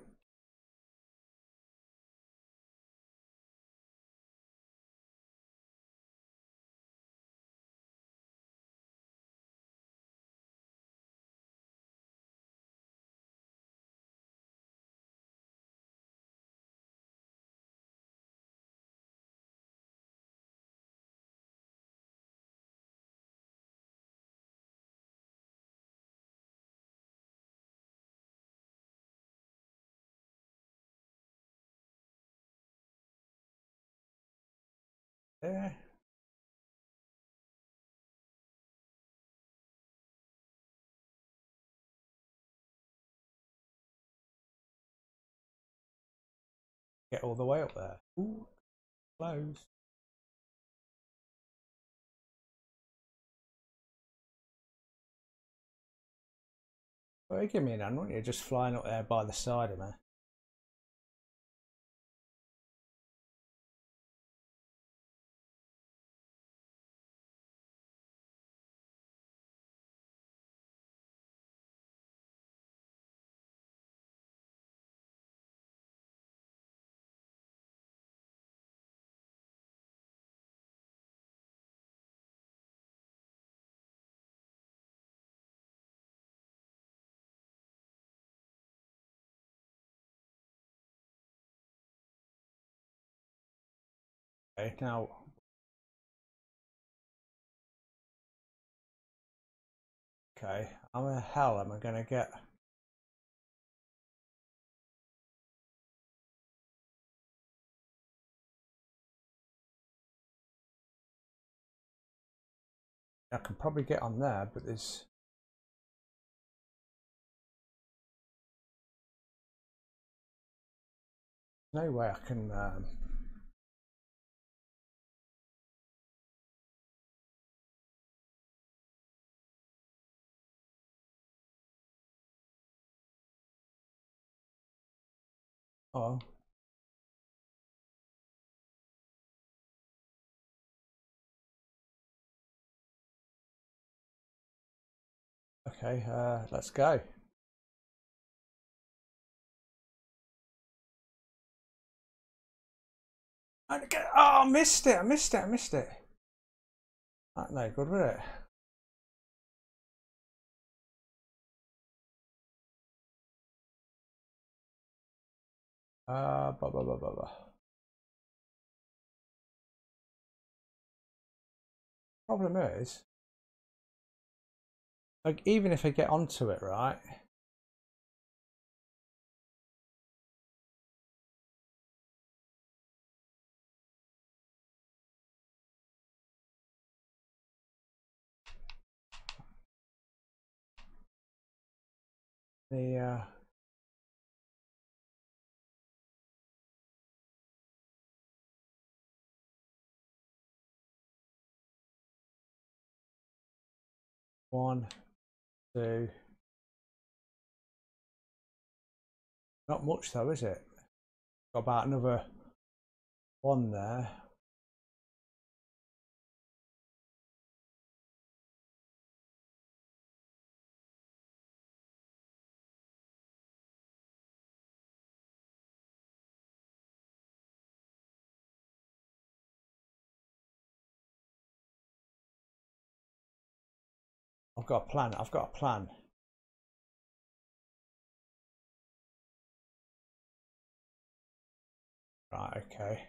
Yeah. Get all the way up there. Ooh, close. Well, you give me an hand, wouldn't you? Just flying up there by the side of me. Okay, now. Okay, how the hell am I going to get? I can probably get on there, but there's no way I can. Um... Oh. Okay, uh, let's go. Oh, I missed it! I missed it! I missed it! That's no good, was it? Uh, blah, blah, blah, blah, blah. Problem is, like, even if I get onto it, right? The uh, one, two. Not much though, is it? Got about another one there. I've got a plan. I've got a plan. Right, okay.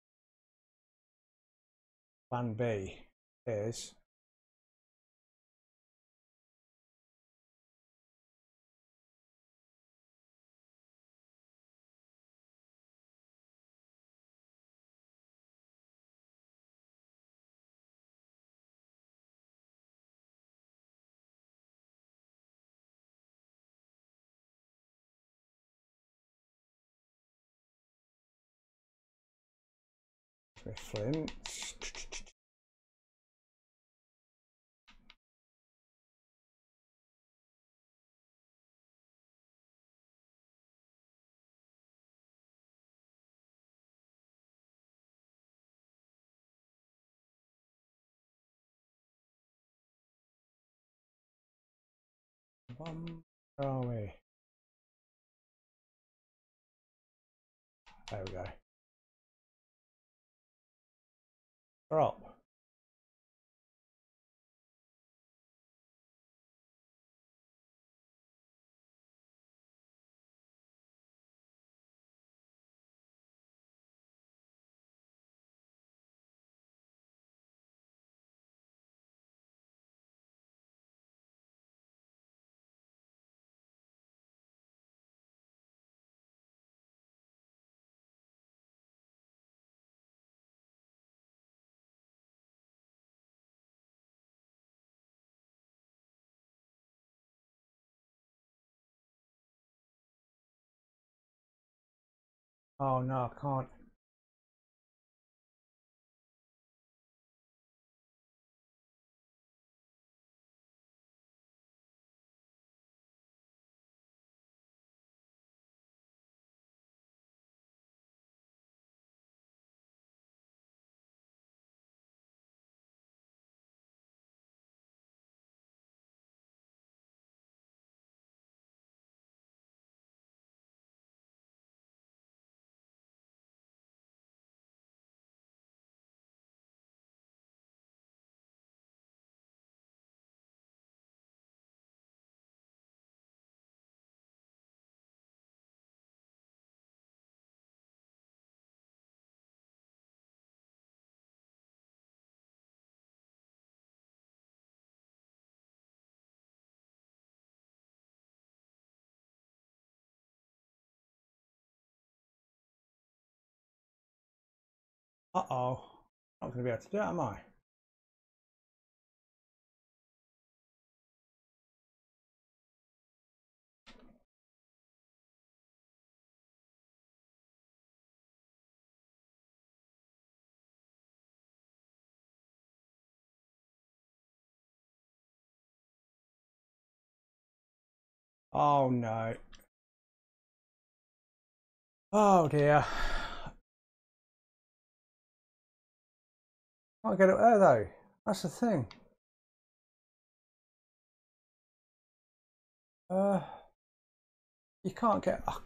Plan B is with flint. One, where are we? There we go. Drop. Oh no, I can't. Uh oh. Not going to be able to do it, am I? Oh no. Oh dear. Can't get it there though. That's the thing. Uh, you can't get. Uh,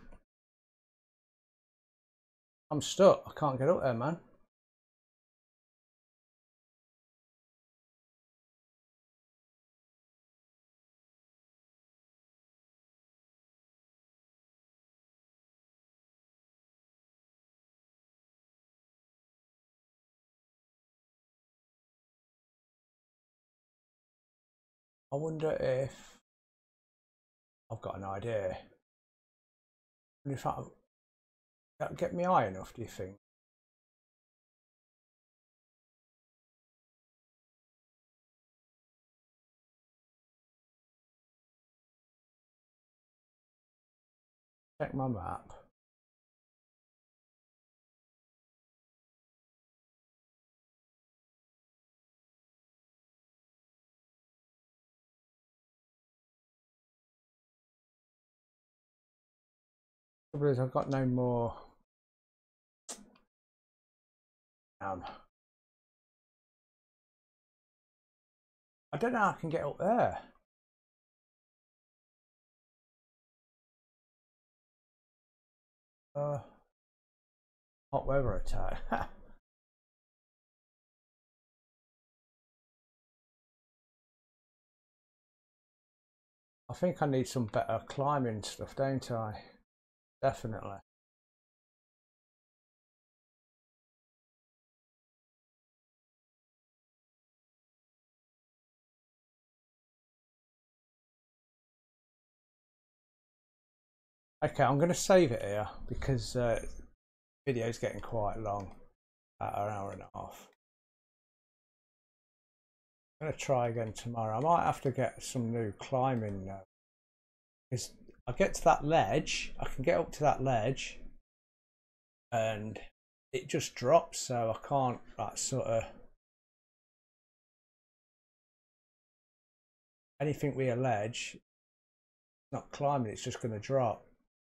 I'm stuck. I can't get up there, man. I wonder if I've got an idea. I wonder if I that'll get me high enough. Do you think? Check my map. The trouble is, I've got no more. Um, I don't know how I can get up there. Uh, hot weather attack. I think I need some better climbing stuff, don't I? Definitely. Okay, I'm going to save it here because uh, the video is getting quite long, about an hour and a half. I'm going to try again tomorrow. I might have to get some new climbing now. Because I get to that ledge, I can get up to that ledge and it just drops, so I can't like sort of anything with a ledge, not climbing, it's just going to drop.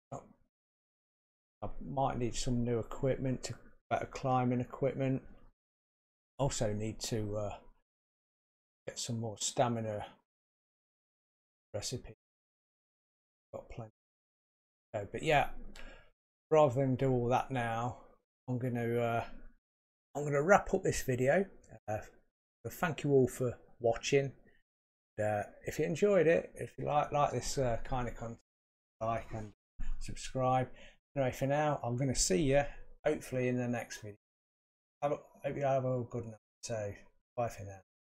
I might need some new equipment, to better climbing equipment. Also need to uh, get some more stamina recipe. Got plenty. So, but yeah, rather than do all that now, I'm going to uh, I'm going to wrap up this video. Uh, so thank you all for watching. Uh, if you enjoyed it, if you like like this uh, kind of content, like and subscribe. Anyway, for now, I'm going to see you hopefully in the next video. Have a, hope you have a good night. So bye for now.